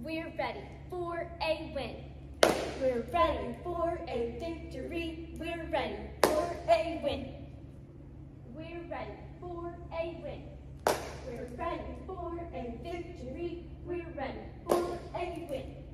We're ready for a win. We're ready for a victory. We're ready for a win. We're ready for a win. We're ready for a victory. We're ready for a win.